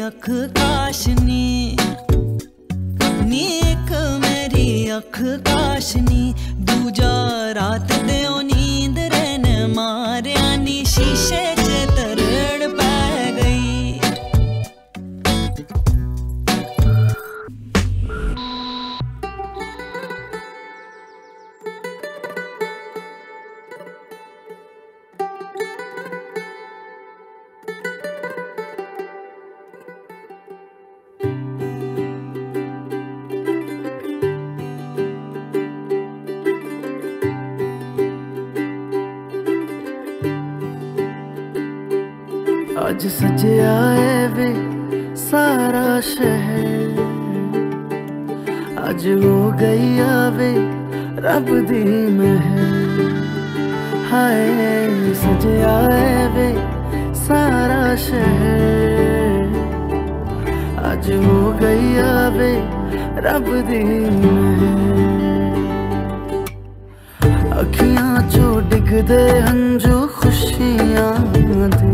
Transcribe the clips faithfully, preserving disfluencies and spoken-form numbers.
अख काशनी नी, एक मेरी अख काशनी, दूजा रात दे नींद रहने मारिया नी, शीशे च तरड़ पै गई। आज सजया है वे सारा शहर, आज हो गई आवे रब दी महर। हाय सजया है वे सारा शहर, आज हो गई आवे रब दी महर। अखियां चो डिगदे हंजू खुशियां दे,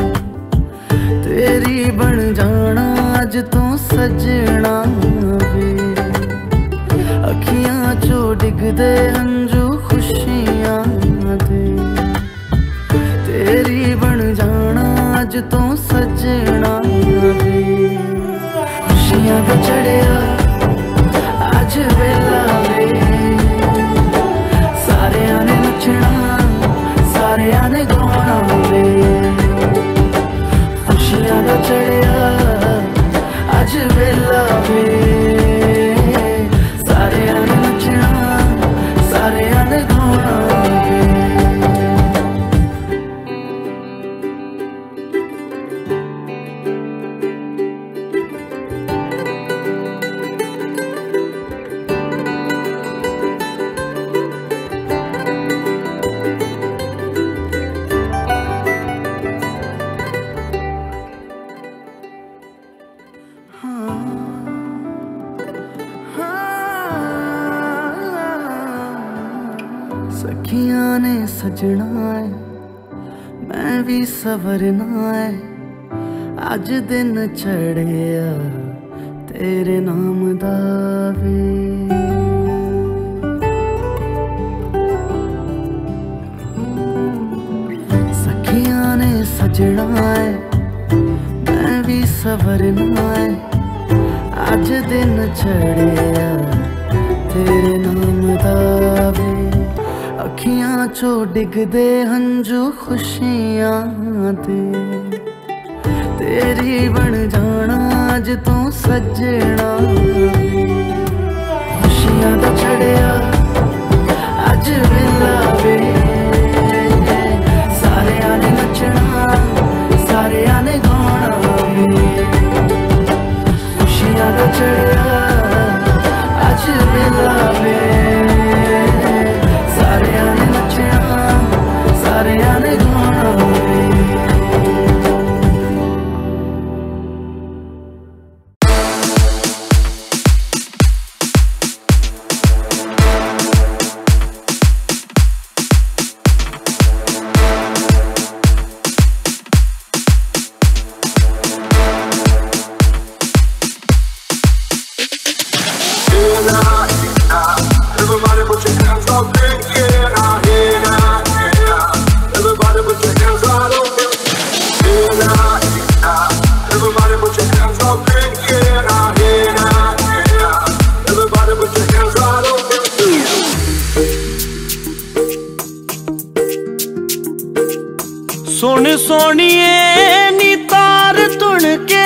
तेरी बन जाना अज तो सजना वे। अखियां चो डिगदे हंजू खुशियां दे, तेरी बन जाना अज तो सजना वे। खुशियां दा चढ़िया अज वेला वे, सारियां ने नचना सारियां ने गाना वे। खुशियां दा चढ़िया अज वेला वे, सारियां ने नचना सारियां ने गाना वे। सखियां ने सजना है मैं भी सवरना है, अज दिन चढ़िया तेरे नाम दा वे। सखियां ने सजना है मैं भी सवरना है, अज दिन चढ़िया तेरे नाम दा वे। अखियां चो डिगदे हंजू खुशियां दे, तेरी बन जाना अज तो सजना वे। खुशियां दा चढ़िया अज वेला वे, सारियां ने नचना सारियां ने गाना वे। खुशियां दा चढ़िया अज वेला वे, सारियां ने नचना सारियां ने गाना वे। Everybody put your hands up in the air, everybody put your hands right up in the air. Everybody put your hands up in the air, everybody put your hands right up in the air. सुन सोनिए नी तार तुण के,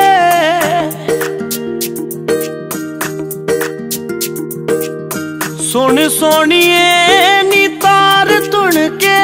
सुन सोनिए नी तार तुण के,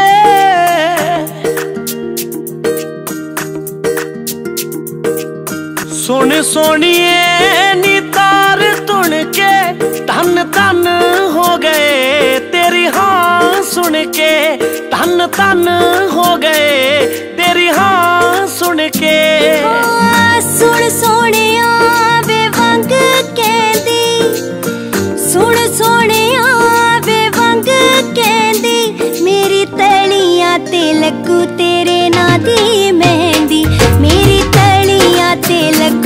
सुन सोनिए नी तार तुण के, धन धन हो गए तेरी हाँ सुन के, धन धन हो गए तेरी हाँ सुन के। सुन सोनिया वे वंग कहंदी, सुन सोनिया वे वंग कहंदी, मेरी तलियां ते लगू तेरे नां दी मेहंदी, मेरी तलियां ते लगू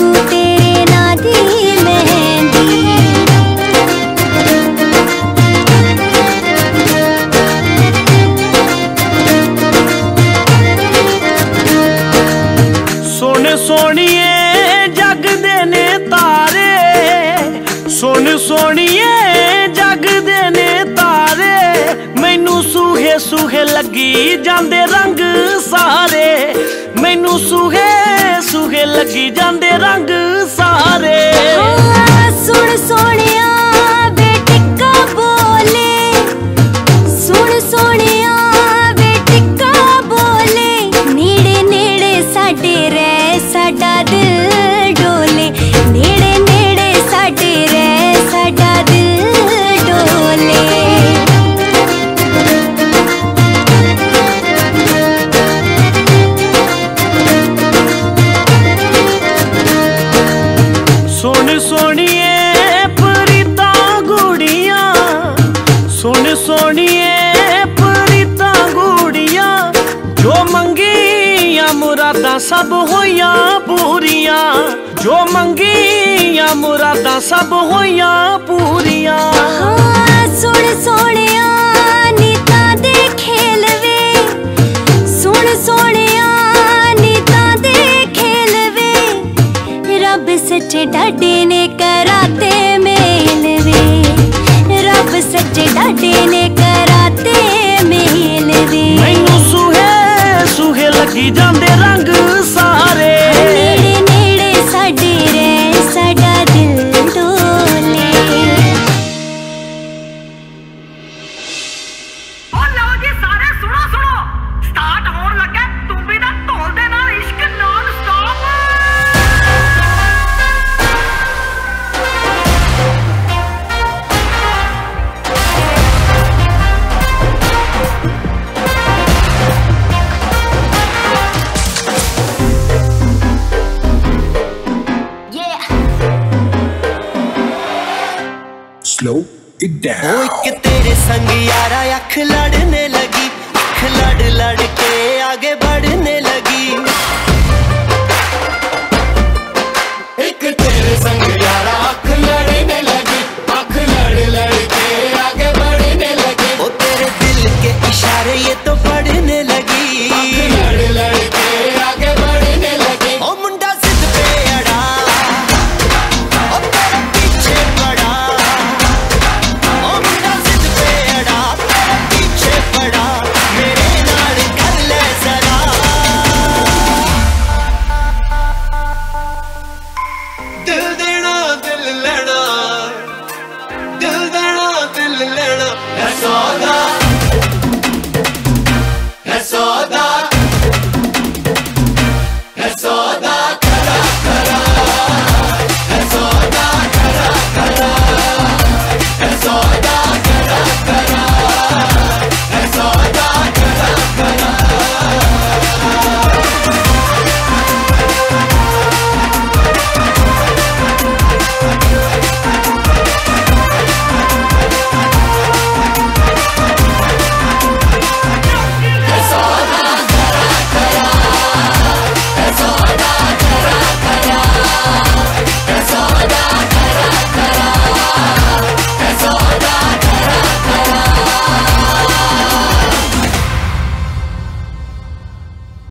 सुन सोनिए जगदे ने तारे, मैनू सूहे सूहे लगी जांदे रंग सारे, मैनू सूहे सूहे लगी जांदे रंग सारे। सुन सोनिया वे टिक्का बोले, सुन सोनिया वे टिक्का बोले, नेड़े नेड़े साडे रह साडा दिल डोले, नेड़े नेड़े साडे रह साडा दिल डोले। सुन सोनिए परीता गुड़िया, सुन सोनिए परीता गुड़िया, जो मंगिया मुरादा सब होया पूरिया, जो मंगिया मुरादा सब होया पूरिया। हाँ, सुन सोनिया नीता दे खेल वे, सुन सोनिया नीता दे खेल वे, रब सच्चे डाडे ने कराते मेल वे, रब सच्चे डाडे ने कराते मेल वे। मैनू सूहे सूहे लगी जांदे रंग सारे, नेड़े नेड़े साडे रह साडा दिल डोले। ओ लो जी सारे सुनो सुनो, स्टार्ट होने लगा तुम भी ना ढोल दे नाल इश्क non stop. Slow it down. ओ एक तेरे संग यारा अख लड़ने लगी, अख लड़ लड़ के आगे बढ़ने लगी।